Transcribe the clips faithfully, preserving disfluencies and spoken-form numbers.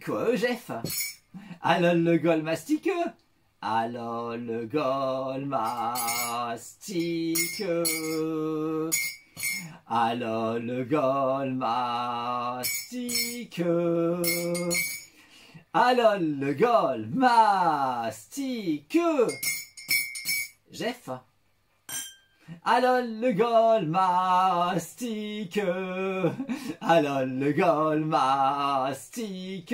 Quoi, Jeff? Alors le gol mastique? Alors le gol mastique? Alors le gol mastique? Alors le gol mastique? Jeff? Alors le gol mastique? Alors le gol mastique?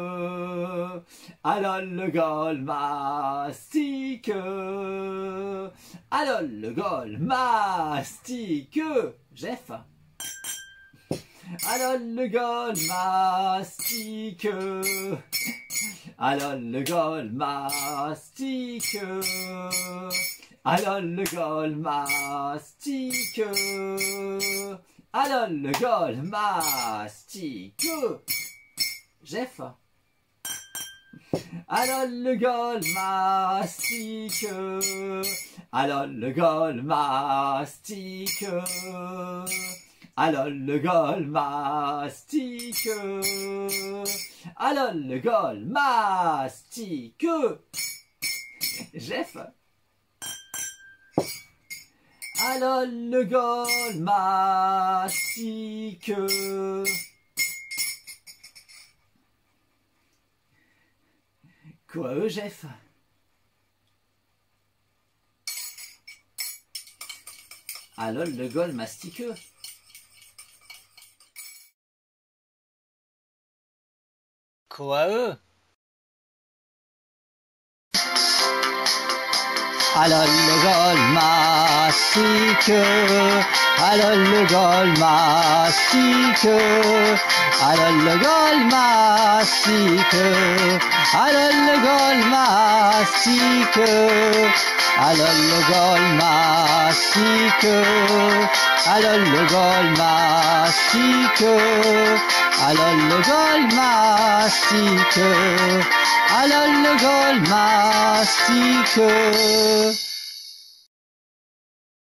Alors le gol mastique? Alors le gol mastique? Jeff? Alors le gol mastique? Alors le gol mastique? Alors le gol mastique? Alors le gol mastique? Jeff? Alors le gol mastique? Alors le gol mastique? Alors le gol mastique? Alors le gol mastique? Jeff? Alors le gol mastique? Quoi, Jeff? Alors le gol mastique? Quoi eux? Alors le gol mastique? Alors le gol mastique? Alors le gol mastique? Alors le gol mastique? Alors le gol mastique? Alors le gol mastique? Alors le gol mastique? Alors le gol mastique?